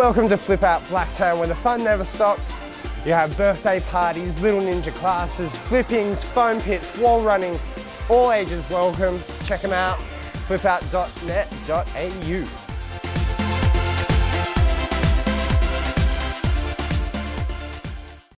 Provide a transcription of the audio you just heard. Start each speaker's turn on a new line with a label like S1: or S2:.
S1: Welcome to Flip Out Blacktown, where the fun never stops. You have birthday parties, little ninja classes, flippings, foam pits, wall runnings, all ages welcome. Check them out, flipout.net.au.